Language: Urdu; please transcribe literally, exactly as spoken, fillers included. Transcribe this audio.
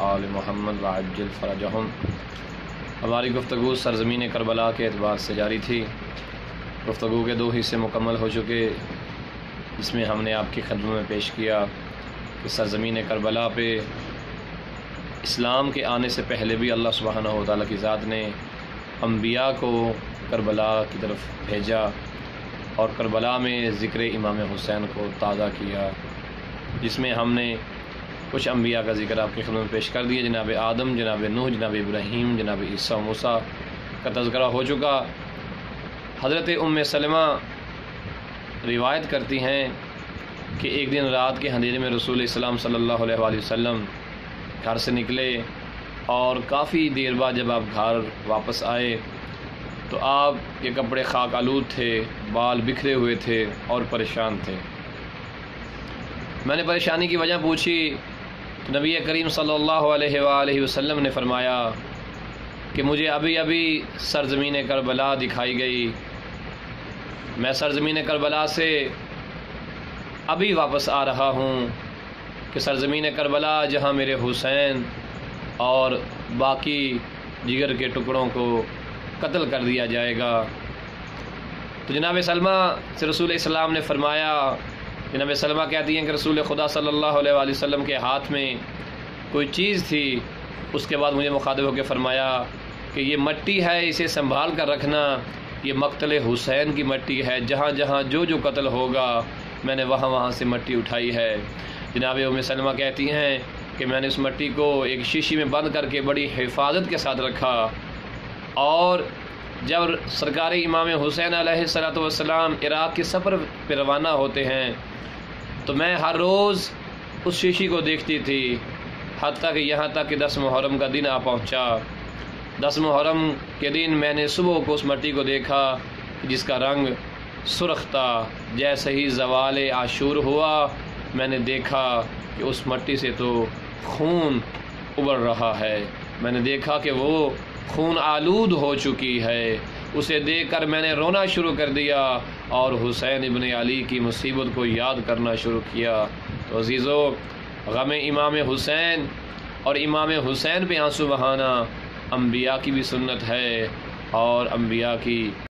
آل محمد وعجل فرجہم۔ ہماری گفتگو سرزمین کربلا کے اعتبار سے جاری تھی۔ گفتگو کے دو حصے مکمل ہو چکے، جس میں ہم نے آپ کی خدمت میں پیش کیا کہ سرزمین کربلا پہ اسلام کے آنے سے پہلے بھی اللہ سبحانہ و تعالیٰ کی ذات نے انبیاء کو کربلا کی طرف بھیجا اور کربلا میں ذکر امام حسین کو تازہ کیا، جس میں ہم نے کچھ انبیاء کا ذکر آپ کی خدمت میں پیش کر دیا۔ جناب آدم، جناب نوح، جناب ابراہیم، جناب عیسیٰ و موسیٰ کا تذکرہ ہو چکا۔ حضرت ام سلمہ روایت کرتی ہیں کہ ایک دن رات کے اندھیرے میں رسول اسلام صلی اللہ علیہ وآلہ وسلم گھر سے نکلے، اور کافی دیر بعد جب آپ گھر واپس آئے تو آپ کے کپڑے خاک آلود تھے، بال بکھرے ہوئے تھے اور پریشان تھے۔ میں نے پریشانی کی وجہ پوچھی تو نبی کریم صلی اللہ علیہ وآلہ وسلم نے فرمایا کہ مجھے ابھی ابھی سرزمین کربلا دکھائی گئی، میں سرزمین کربلا سے ابھی واپس آ رہا ہوں کہ سرزمین کربلا جہاں میرے حسین اور باقی جگر کے ٹکڑوں کو قتل کر دیا جائے گا۔ تو جناب سلمہ سے رسول اسلام نے فرمایا، جناب سلمہ کہتی ہیں کہ رسول خدا صلی اللہ علیہ وآلہ وسلم کے ہاتھ میں کوئی چیز تھی۔ اس کے بعد مجھے مخاطب ہو کے فرمایا کہ یہ مٹی ہے، اسے سنبھال کر رکھنا، یہ مقتل حسین کی مٹی ہے، جہاں جہاں جو جو قتل ہوگا میں نے وہاں وہاں سے مٹی اٹھائی ہے۔ جناب ام سلمہ کہتی ہیں کہ میں نے اس مٹی کو ایک شیشی میں بند کر کے بڑی حفاظت کے ساتھ رکھا، اور جب سرکار امام حسین علیہ الصلوۃ والسلام عراق کے سفر پہ روانہ ہوتے ہیں تو میں ہر روز اس شیشی کو دیکھتی تھی، حتیٰ کہ یہاں تک کہ دس محرم کا دن آ پہنچا۔ دس محرم کے دن میں نے صبح کو اس مٹی کو دیکھا جس کا رنگ سرخ تھا۔ جیسے ہی زوال عاشور ہوا میں نے دیکھا کہ اس مٹی سے تو خون ابل رہا ہے، میں نے دیکھا کہ وہ خون آلود ہو چکی ہے۔ اسے دیکھ کر میں نے رونا شروع کر دیا اور حسین ابن علی کی مصیبت کو یاد کرنا شروع کیا۔ تو عزیزو، غم امام حسین اور امام حسین پہ آنسو بہانا انبیاء کی بھی سنت ہے، اور انبیاء کی